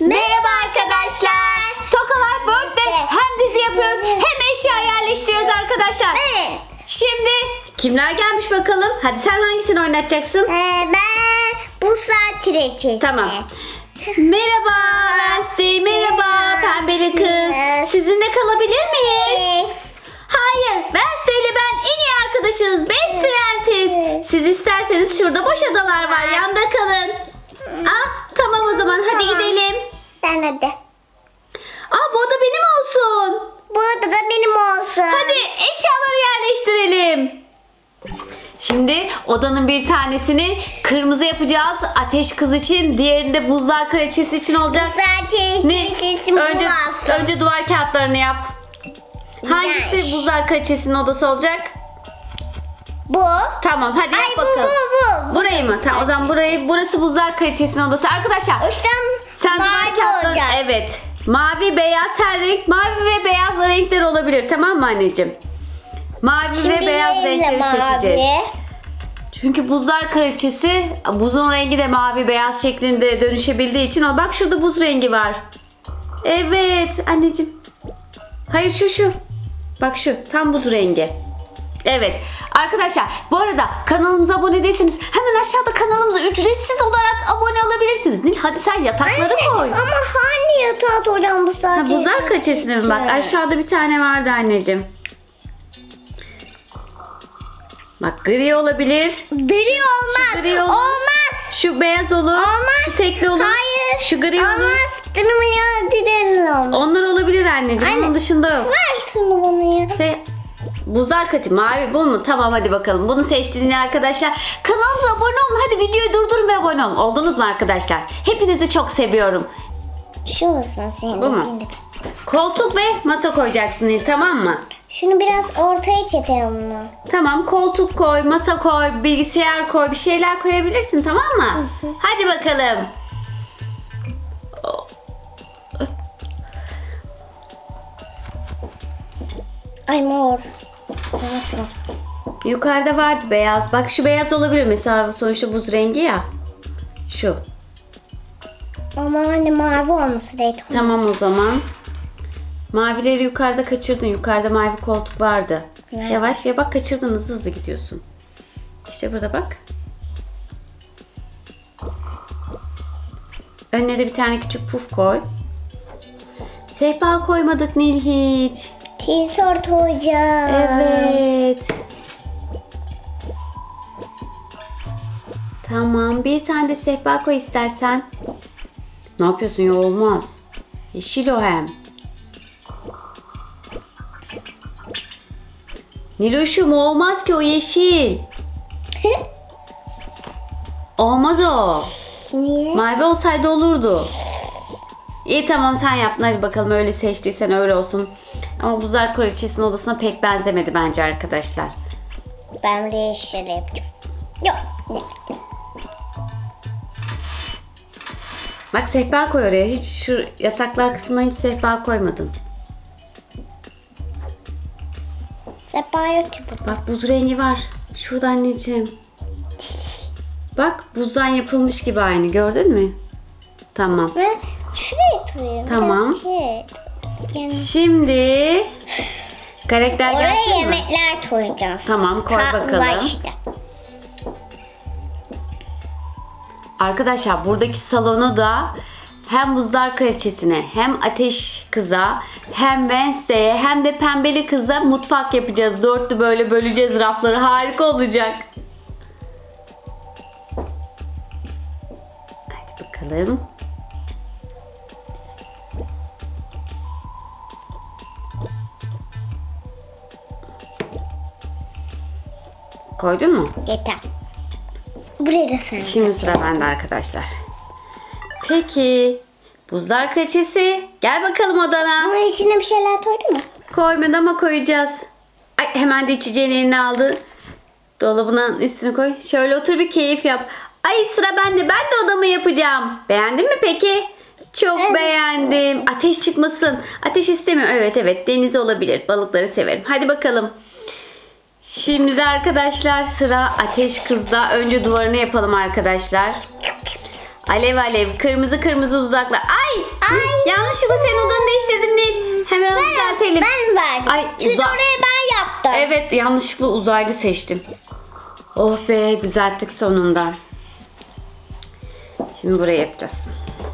Merhaba arkadaşlar. Tokalar Birthday hem dizi yapıyoruz hem eşya yerleştiriyoruz arkadaşlar. Evet. Şimdi kimler gelmiş bakalım? Hadi sen hangisini oynatacaksın? Ben bu saat reçesi. Tamam. Merhaba Wednesday, merhaba pembeli kız. Sizinle kalabilir miyiz? Hayır, Wednesday ile ben en iyi arkadaşız. Best friendiz. Siz isterseniz şurada boş odalar var. Yanda kalın. Tamam o zaman hadi gidelim. Sen hadi. Bu oda benim olsun. Bu oda da benim olsun. Hadi eşyaları yerleştirelim. Şimdi odanın bir tanesini kırmızı yapacağız. Ateş kız için, diğerini de buzlar kraliçesi için olacak. Buzlar kraliçesi Önce duvar kağıtlarını yap. Hangisi buzlar kraliçesinin odası olacak? Bu. Tamam hadi yap bakalım. Bu. Burayı mı? Tamam o zaman burası buzlar kraliçesinin odası. Arkadaşlar sen duvar kağıtları, evet. Mavi, beyaz, her renk. Mavi ve beyaz renkler olabilir. Tamam mı anneciğim? Mavi ve beyaz renkleri seçeceğiz. Çünkü buzlar kraliçesi buzun rengi de mavi beyaz şeklinde dönüşebildiği için bak şurada buz rengi var. Evet anneciğim. Hayır şu. Bak şu tam buz rengi. Evet arkadaşlar bu arada kanalımıza abone değilseniz hemen aşağıda kanalımıza ücretsiz olarak abone olabilirsiniz. Nil hadi sen yatakları koy. Ama hangi yatağı koyacağım buzlar? Buzlar kraliçesine mi? Bak aşağıda bir tane vardı anneciğim. Bak gri olabilir. Gri olmaz. Şu gri olur. Olmaz. Şu beyaz olur. Olmaz. Şu tekli olur. Hayır. Şu gri olur. Olmaz. Olmaz. Onlar olabilir anneciğim. Anne, onun dışında yok. ver şunu bana ya. Buzlar kaçı? Mavi bu mu? Tamam hadi bakalım. Bunu seçtiğiniz arkadaşlar. Kanalımıza abone olun. Hadi videoyu durdurun ve abone olun. Oldunuz mu arkadaşlar? Hepinizi çok seviyorum. Şu olsun senin. Bu mu? Koltuk ve masa koyacaksın Nil, tamam mı? Şunu biraz ortaya çekelim bunu. Tamam, koltuk koy, masa koy, bilgisayar koy, bir şeyler koyabilirsin, tamam mı? Hadi bakalım. Ay mor. Nasıl? Yukarıda vardı beyaz. Bak şu beyaz olabilir mesela, sonuçta buz rengi ya. Şu. Ama hani mavi olması değil. Tamam o zaman. Mavileri yukarıda kaçırdın. Yukarıda mavi koltuk vardı. Nerede? Yavaş ya, bak kaçırdın, hızlı gidiyorsun. İşte burada bak. Önüne de bir tane küçük puf koy. Sehpa koymadık Nil hiç. Tişört koyacağım. Evet. Tamam, bir tane de sehpa koy istersen. Ne yapıyorsun ya, olmaz. Yeşil o hem. Niloş'um olmaz ki, o yeşil. Olmaz o. Niye? Mavi olsaydı olurdu. İyi tamam, sen yaptın, hadi bakalım, öyle seçtiysen öyle olsun. Ama buzlar kraliçesinin odasına pek benzemedi bence arkadaşlar. Ben de yeşil yapacağım. Yok. Bak sehpa koy oraya. Hiç şu yataklar kısmına hiç sehpa koymadın. Sepa yok ki burada. Bak buz rengi var. Şurada anneciğim. Bak buzdan yapılmış gibi aynı. Gördün mü? Tamam. Ben şuraya koyayım. Tamam. Biraz yani Şimdi karakter oraya gelsin mi? yemekler koyacağız. Tamam, koy Tatlılar bakalım. işte. Arkadaşlar buradaki salonu da hem buzlar kraliçesine, hem ateş kıza, hem Wednesday'e, hem de pembeli kıza mutfak yapacağız. Dörtlü böyle böleceğiz rafları. Harika olacak. Hadi bakalım. Koydun mu? Yeter. Buraya da sen. Şimdi sıra bende arkadaşlar. Peki. Buzlar kraliçesi, gel bakalım odana. Bunun içine bir şeyler koydun mu? Koymadı ama koyacağız. Ay, hemen de içeceğini eline aldı. Dolabının üstüne koy. Şöyle otur, bir keyif yap. Ay sıra bende. Ben de odamı yapacağım. Beğendin mi peki? Çok Evet. beğendim. Ateş çıkmasın. Ateş istemiyorum. Evet deniz olabilir. Balıkları severim. Hadi bakalım. Şimdi de arkadaşlar sıra ateş kızda. Önce duvarını yapalım arkadaşlar. Alev alev, kırmızı kırmızı dudaklar. Ay Yanlışlıkla senin odanı değiştirdim Nil. Hemen onu düzeltelim. Ben verdim. Ay, Çünkü orayı ben yaptım. Evet, yanlışlıkla uzaylı seçtim. Oh be, düzelttik sonunda. Şimdi buraya yapacağız.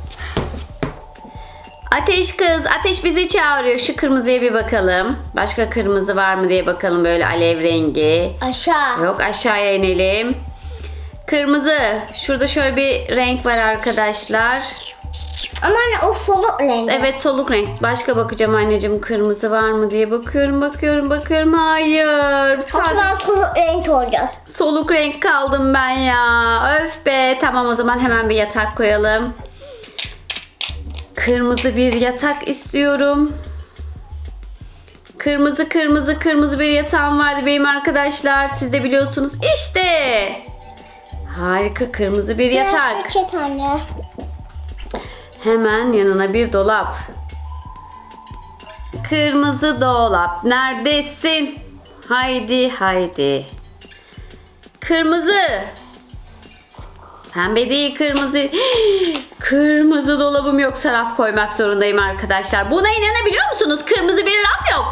Ateş kız, Ateş bizi çağırıyor. Şu kırmızıya bir bakalım. Başka kırmızı var mı diye bakalım, böyle alev rengi. Aşağı. Yok, aşağıya inelim. Kırmızı. Şurada şöyle bir renk var arkadaşlar. Ama anne o soluk rengi. Evet, soluk renk. Başka bakacağım anneciğim, kırmızı var mı diye bakıyorum. Hayır. O zaman soluk renk olacak. Soluk renk kaldım ben ya. Öf be. Tamam, o zaman hemen bir yatak koyalım. Kırmızı bir yatak istiyorum. Kırmızı bir yatağım vardı benim arkadaşlar. Siz de biliyorsunuz. İşte. Harika, kırmızı bir yatak. Biraz çiçek anne. Hemen yanına bir dolap. Kırmızı dolap. Neredesin? Haydi. Kırmızı. Pembe değil, kırmızı. Kırmızı dolabım yok. Raf koymak zorundayım arkadaşlar. Buna inanabiliyor musunuz? Kırmızı bir raf yok.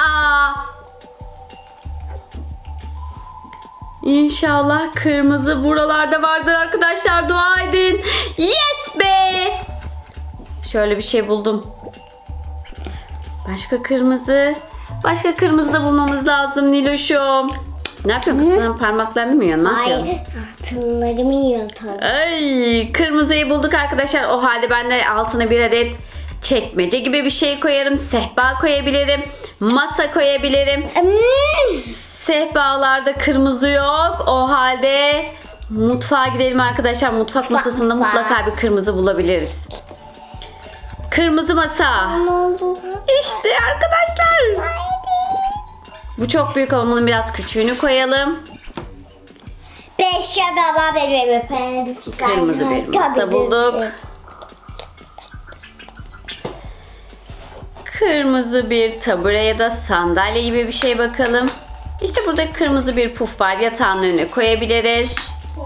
İnşallah kırmızı buralarda vardır arkadaşlar. Dua edin. Yes be. Şöyle bir şey buldum. Başka kırmızı da bulmamız lazım Niloş'um. Ne yapıyorsun kız? Sen parmaklarını mı yiyorsun? Ne yapıyorsun? Hayır. Altınlarımı yiyor tabii. Ay, kırmızıyı bulduk arkadaşlar. O halde ben de altına bir adet çekmece gibi bir şey koyarım. Sehpa koyabilirim. Masa koyabilirim. Sehpalarda kırmızı yok. O halde mutfağa gidelim arkadaşlar. Mutfak masasında mutlaka bir kırmızı bulabiliriz. Kırmızı masa. Ne oldu? İşte arkadaşlar. Bu çok büyük ama bunun biraz küçüğünü koyalım. Beşe baba benim. Kırmızı bir masa bulduk. Kırmızı bir tabure ya da sandalye gibi bir şey bakalım. İşte burada kırmızı bir puf var. Yatağın önüne koyabiliriz.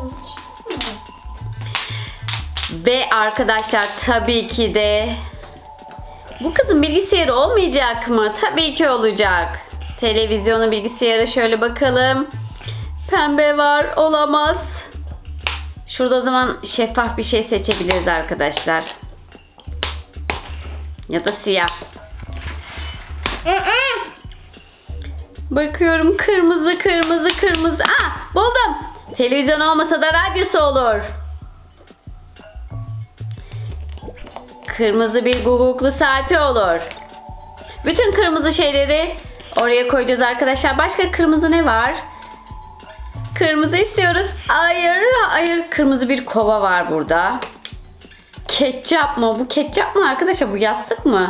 Ve arkadaşlar tabii ki de bu kızın bilgisayarı olmayacak mı? Tabii ki olacak. Televizyonu, bilgisayarı şöyle bakalım. Pembe var, olamaz. Şurada o zaman şeffaf bir şey seçebiliriz arkadaşlar. Ya da siyah. Bakıyorum, kırmızı. Buldum. Televizyon olmasa da radyosu olur. Kırmızı bir guguklu saati olur. Bütün kırmızı şeyleri oraya koyacağız arkadaşlar. Başka kırmızı ne var? Kırmızı istiyoruz. Hayır. Kırmızı bir kova var burada. Ketçap mı? Bu ketçap mı arkadaşlar? Bu yastık mı?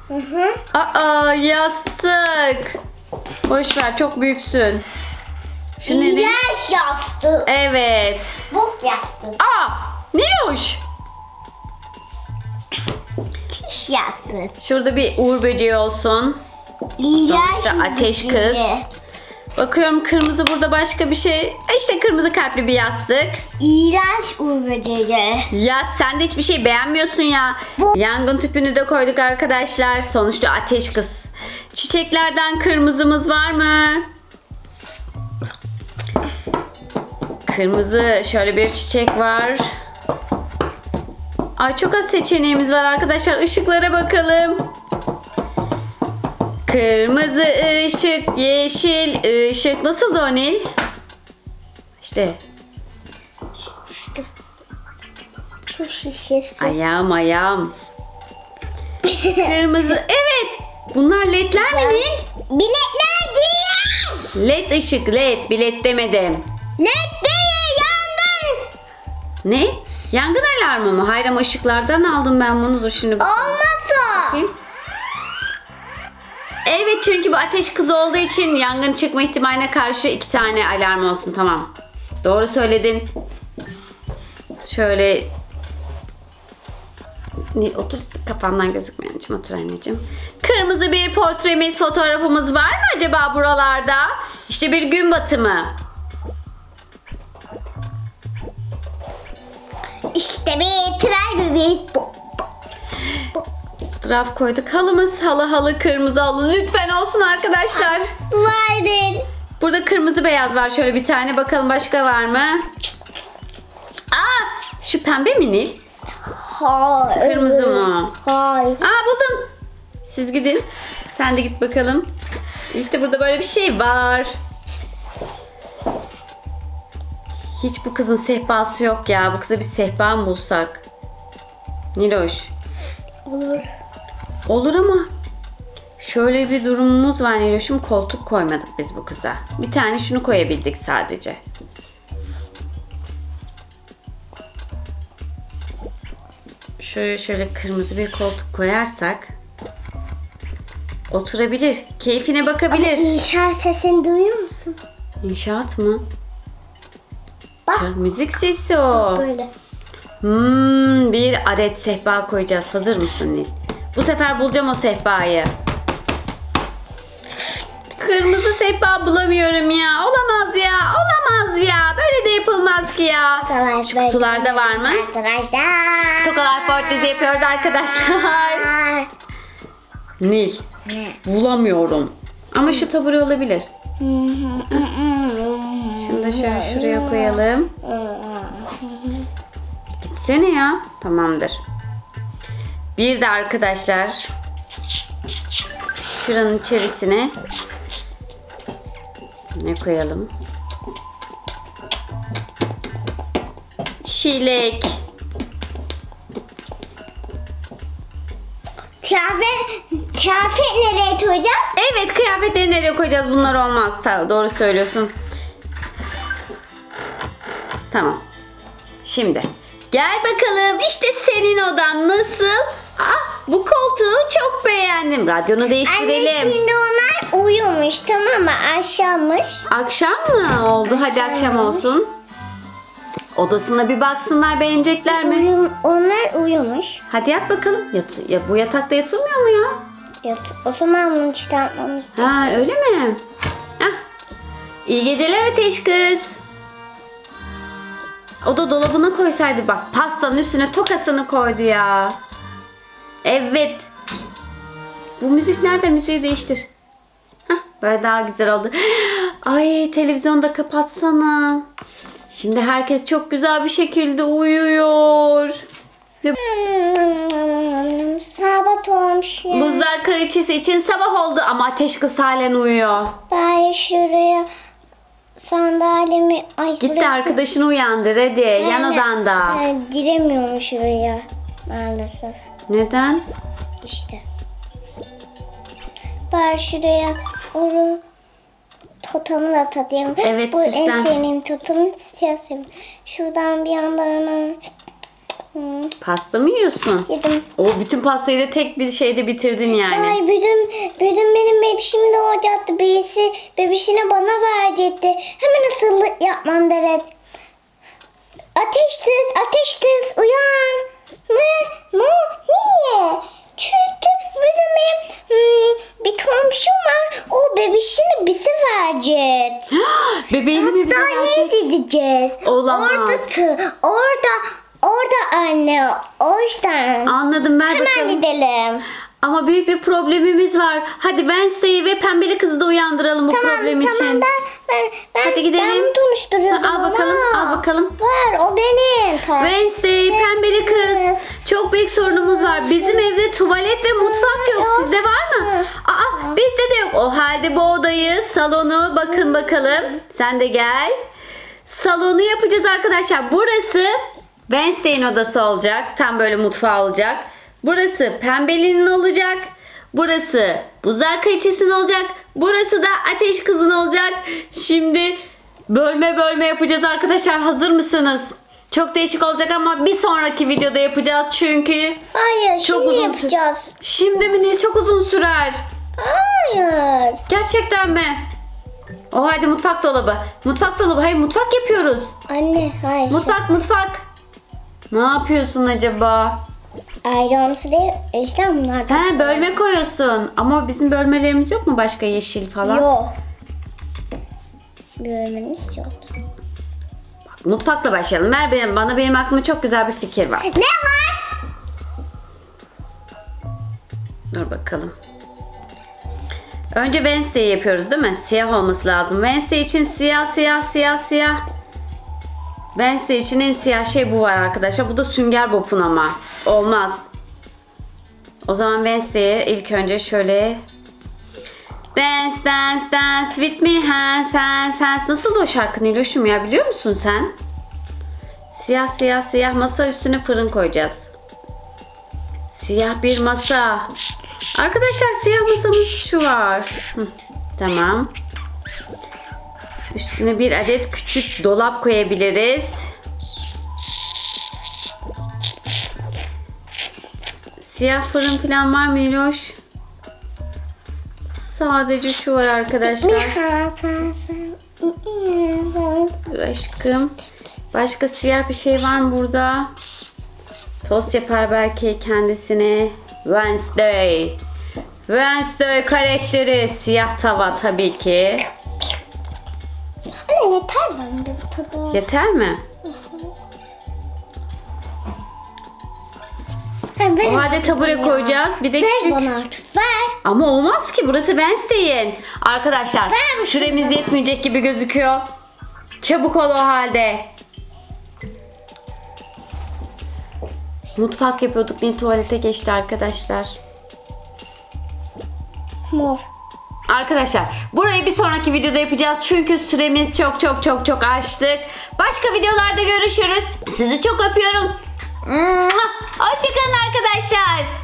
Yastık. Boş ver, çok büyüksün. Şu ne? İlaç yastığı. Evet. Bu yastığı. Ne hoş. Diş yastığı. Şurada bir uğur böceği olsun. Sonuçta ateş kız. Bakıyorum, kırmızı burada başka bir şey. İşte kırmızı kalpli bir yastık. İğrenç uğurbedeyi. Ya sen de hiçbir şey beğenmiyorsun ya. Yangın tüpünü de koyduk arkadaşlar. Sonuçta ateş kız. Çiçeklerden kırmızımız var mı? Kırmızı şöyle bir çiçek var. Ay, çok az seçeneğimiz var arkadaşlar. Işıklara bakalım. Kırmızı ışık, yeşil ışık. Nasıldı o Nil? İşte. Su şişesi. Ayağım. Kırmızı. Evet. Bunlar ledler mi Nil? Biletler değil. Led ışık, led. Bilet demedim. Led değil, yangın. Ne? Yangın alarmı mı? Hayır ama ışıklardan aldım ben bunu. Dur şimdi bakalım. Olmaz o. Bakayım. Evet, çünkü bu ateş kızı olduğu için yangın çıkma ihtimaline karşı 2 tane alarm olsun. Tamam. Doğru söyledin. Şöyle otur, kafandan gözükmeyen için otur anneciğim. Kırmızı bir portremiz, fotoğrafımız var mı acaba buralarda? İşte bir gün batımı. İşte bir tren bebek. Raf koyduk. Halımız halı kırmızı halı. Lütfen olsun arkadaşlar. Dua edin. Burada kırmızı beyaz var. Şöyle bir tane bakalım başka var mı? Aa, şu pembe mi Nil? Hayır. Kırmızı mı? Hayır. Aa, buldum. Siz gidin. Sen de git bakalım. İşte burada böyle bir şey var. Hiç bu kızın sehpası yok ya. Bu kıza bir sehpa mı bulsak? Niloş. Olur. Olur ama şöyle bir durumumuz var Niloş'um. Koltuk koymadık biz bu kıza. Bir tane şunu koyabildik sadece. Şöyle kırmızı bir koltuk koyarsak oturabilir. Keyfine bakabilir. İnşaat sesini duyuyor musun? İnşaat mı? Bak. Müzik sesi o. Böyle. Bir adet sehpa koyacağız. Hazır mısın Nil? Bu sefer bulacağım o sehpayı. Kırmızı sehpa bulamıyorum ya. Olamaz ya. Olamaz ya. Böyle de yapılmaz ki ya. Şu kutularda var mı? Arkadaşlar. Tokalar Fortnite yapıyoruz arkadaşlar. Nil. Ne? Bulamıyorum. Ama şu tabure olabilir. Şunu da şöyle şuraya koyalım. Gitsene ya. Tamamdır. Bir de arkadaşlar şuranın içerisine ne koyalım? Çilek. Kıyafet nereye koyacağım? Evet, kıyafetleri nereye koyacağız? Bunlar olmaz. Doğru söylüyorsun. Tamam. Şimdi gel bakalım. İşte senin odan nasıl? Bu koltuğu çok beğendim. Radyonu değiştirelim. Anne şimdi onlar uyumuş, tamam mı? Akşammış. Akşam mı oldu? Hadi akşam olsun. Odasına bir baksınlar, beğenecekler mi? Onlar uyumuş. Hadi yat bakalım. Ya bu yatakta yatılmıyor mu ya? O zaman bunu çıkartmamız. Ha, öyle mi? Hah. İyi geceler Ateş kız. O da dolabına koysaydı bak. Pastanın üstüne tokasını koydu ya. Evet. Bu müzik nerede? Müziği değiştir. Hah, böyle daha güzel oldu. Ay, televizyonu da kapatsana. Şimdi herkes çok güzel bir şekilde uyuyor. Sabah olmuş ya. Buzlar kraliçesi için sabah oldu ama Ateş kız halen uyuyor. Ben şuraya sandalyemi... Gitti arkadaşını uyandır hadi. Yan odanda. Ben giremiyorum şuraya maalesef. Neden? İşte. Ben şuraya onu totamı da tadayım. Evet, bu süslen. en sevdiğim totamı sevdim. Şuradan bir yandan hemen Pasta mı yiyorsun? yedim. O bütün pastayı da tek bir şeyde bitirdin yani. Ay benim bebişim de olacaktı. Birisi bebişini bana verecekti. Hemen hazırlık yapmam gerek. Ateş kız uyan. Niye? Çünkü benim bir komşum var. O bebişini bize verecek. Bebeğini mi bize Hastaneye verecek? gideceğiz. Olamaz. Orada anne. O yüzden. Anladım, ver Hemen bakalım. gidelim. Ama büyük bir problemimiz var. Hadi Wednesday'i ve pembeli kızı da uyandıralım bu problem için. Tamam ben Hadi gidelim. Ben bunu tanıştırıyordum Al bakalım, al bakalım. Ver o benim. Wednesday, pembeli kız. Evet. Çok büyük sorunumuz var. Bizim evde tuvalet ve mutfak yok. Sizde var mı? Bizde de yok. O halde bu odayı, salonu bakın bakalım. Sen de gel. Salonu yapacağız arkadaşlar. Burası Wednesday'in odası olacak. Tam böyle mutfağı olacak. Burası pembelinin olacak. Burası buzlar kraliçesinin olacak. Burası da Ateş kızın olacak. Şimdi bölme yapacağız arkadaşlar. Hazır mısınız? Çok değişik olacak ama bir sonraki videoda yapacağız çünkü Hayır çok şimdi uzun yapacağız. Şimdi mi ne? Çok uzun sürer. Hayır. Gerçekten mi? O halde mutfak dolabı. Mutfak dolabı. Hayır, mutfak yapıyoruz. Anne hayır. Mutfak. Ne yapıyorsun acaba? Ayrı olması değil. İşte bunlardan. He, bölme koyuyorsun. Ama bizim bölmelerimiz yok mu başka yeşil falan? Yok. Görmeniz yok. Mutfakla başlayalım. Ver benim aklımda çok güzel bir fikir var. Ne var? Dur bakalım. Önce Wednesday yapıyoruz değil mi? Siyah olması lazım. Wednesday için siyah. Wednesday için en siyah şey bu var arkadaşlar. Bu da Sünger Bob'un ama. Olmaz. O zaman Wednesday'e ilk önce şöyle dance dance dance with me hands hands hands. Nasıl o şarkı Niloş'um ya, biliyor musun sen? Siyah masa üstüne fırın koyacağız. Siyah bir masa. Arkadaşlar siyah masamız şu var. Tamam. Üstüne bir adet küçük dolap koyabiliriz. Siyah fırın falan var mı Niloş? Sadece şu var arkadaşlar. Aşkım. Başka siyah bir şey var mı burada? Tost yapar belki kendisine. Wednesday. Wednesday karakteri. Siyah tava tabii ki. Anne yeter bence bu tadı. Yeter mi? O halde tabure koyacağız. Bir de küçük. Ver bana artık ver. Ama olmaz ki, burası Wednesday'in. Arkadaşlar süremiz yetmeyecek gibi gözüküyor. Çabuk ol o halde. Mutfak yapıyorduk. Nil tuvalete geçti arkadaşlar. Mor. Arkadaşlar burayı bir sonraki videoda yapacağız. Çünkü süremiz çok açtık. Başka videolarda görüşürüz. Sizi çok öpüyorum. Hoşçakalın arkadaşlar.